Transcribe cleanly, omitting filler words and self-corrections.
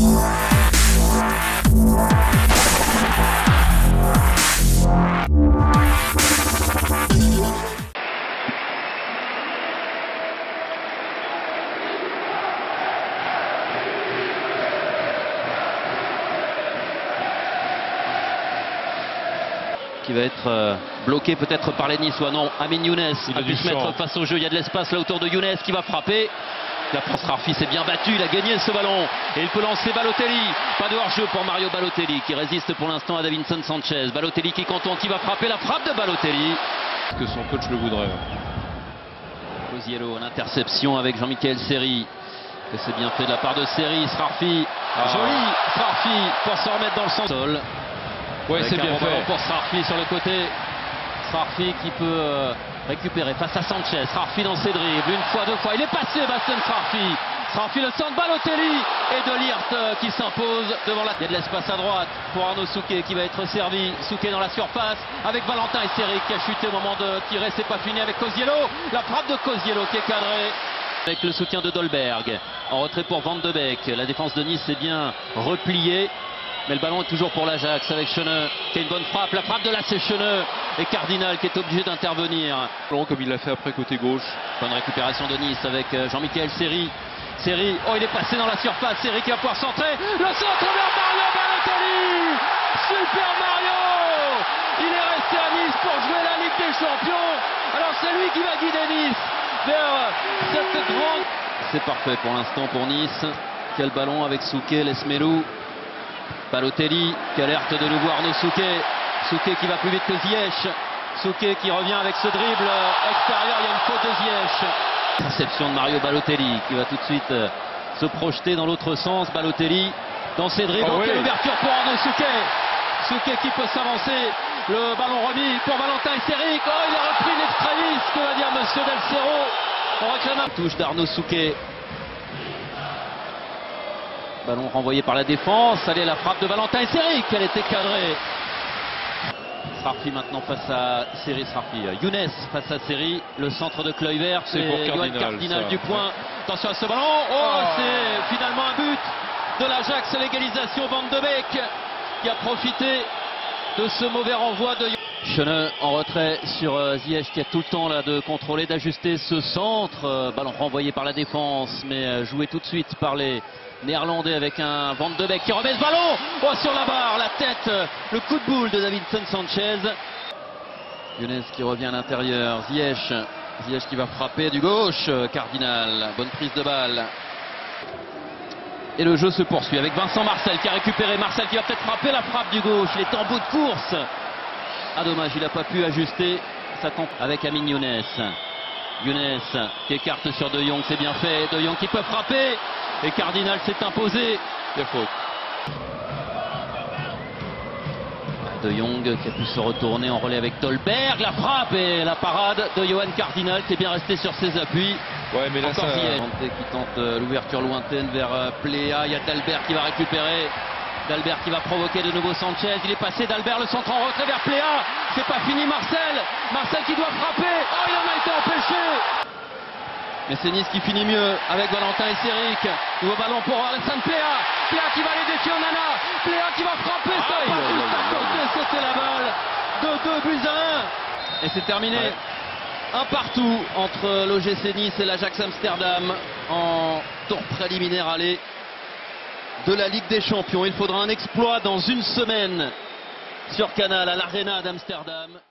Qui va être bloqué peut-être par les Niçois. Non, Amine Younes a pu se mettre face au jeu. Il y a de l'espace là autour de Younes qui va frapper. La France Rarfi s'est bien battu, il a gagné ce ballon. Et il peut lancer Balotelli. Pas de hors-jeu pour Mario Balotelli qui résiste pour l'instant à Davinson Sanchez. Balotelli qui contourne, qui va frapper. La frappe de Balotelli. Que son coach le voudrait. Cosiello en interception avec Jean-Michel Seri. Et c'est bien fait de la part de Seri. Srarfi, joli Srarfi pour se remettre dans le centre. Ouais, c'est bien fait. Pour Srarfi sur le côté. Srarfi qui peut récupérer face à Sanchez. Srarfi dans ses dribbles, une fois, deux fois. Il est passé, Bastien Srarfi. Srarfi, le centre, Balotelli et De Ligt qui s'impose devant la... Il y a de l'espace à droite pour Arnaud Souquet qui va être servi. Souquet dans la surface avec Valentin Esséric qui a chuté au moment de tirer. C'est pas fini avec Cosiello. La frappe de Cosiello qui est cadrée. Avec le soutien de Dolberg. En retrait pour Van de Beek. La défense de Nice s'est bien repliée. Mais le ballon est toujours pour l'Ajax avec Cheneux qui a une bonne frappe. La frappe de Lasse Cheneux et Cardinal qui est obligé d'intervenir. Comme il l'a fait après côté gauche. Bonne récupération de Nice avec Jean-Michel Seri. Seri, oh il est passé dans la surface. Seri qui va pouvoir centrer. Le centre vers Mario Balotelli. Super Mario. Il est resté à Nice pour jouer la Ligue des Champions. Alors c'est lui qui va guider Nice vers cette grande... C'est parfait pour l'instant pour Nice. Quel ballon avec Souquet, Lesmelou. Balotelli qui alerte de nouveau Arnaud Souquet. Souquet qui va plus vite que Ziyech. Souquet qui revient avec ce dribble extérieur. Il y a une faute de Ziyech. Interception de Mario Balotelli qui va tout de suite se projeter dans l'autre sens. Balotelli dans ses dribbles. Oh oui. Quelle ouverture pour Arnaud Souquet. Souquet qui peut s'avancer. Le ballon remis pour Valentin Esséric. Oh, il a repris l'extrémiste. Que va dire Monsieur Del Cerro? On réclame la touche d'Arnaud Souquet. Ballon renvoyé par la défense. Allez, la frappe de Valentin Esséric. Elle était cadrée. Srarfi maintenant face à Seri. Srarfi. Younes face à Seri. Le centre de Kluivert. C'est pour Cardinal du point. Attention à ce ballon. Oh, c'est finalement un but de l'Ajax. L'égalisation Van de Beek qui a profité de ce mauvais renvoi de Cheneux en retrait sur Ziyech qui a tout le temps là de contrôler, d'ajuster ce centre. Ballon renvoyé par la défense mais joué tout de suite par les Néerlandais avec un Van de Beek qui remet ce ballon sur la barre, la tête, le coup de boule de Davinson Sanchez. Younes qui revient à l'intérieur, Ziyech qui va frapper du gauche, Cardinal, bonne prise de balle. Et le jeu se poursuit avec Vincent Marcel qui a récupéré, Marcel qui va peut-être frapper la frappe du gauche, il est en bout de course. Ah dommage, il n'a pas pu ajuster, ça tente avec Amine Younes. Younes qui écarte sur De Jong, c'est bien fait, De Jong qui peut frapper. Et Cardinal s'est imposé. Il y a faute. De Jong qui a pu se retourner en relais avec Dolberg. La frappe et la parade de Johan Cardinal qui est bien resté sur ses appuis. Ouais, mais là, encore Ziyech qui tente l'ouverture lointaine vers Pléa. Il y a Dalbert qui va récupérer. Dalbert qui va provoquer de nouveau Sanchez. Il est passé Dalbert, le centre en retrait vers Pléa. C'est pas fini Marcel. Marcel qui doit frapper. Oh, il en a été empêché. Mais c'est Nice qui finit mieux avec Valentin Esséric. Nouveau ballon pour Alassane Pléa. Pléa qui va aller défier Onana. Pléa qui va frapper. Ça pas juste à côté. C'était la balle de 2 buts à 1. Et c'est terminé. Ouais. Un partout entre l'OGC Nice et l'Ajax Amsterdam en tour préliminaire aller de la Ligue des Champions. Il faudra un exploit dans une semaine sur Canal à l'Arena d'Amsterdam.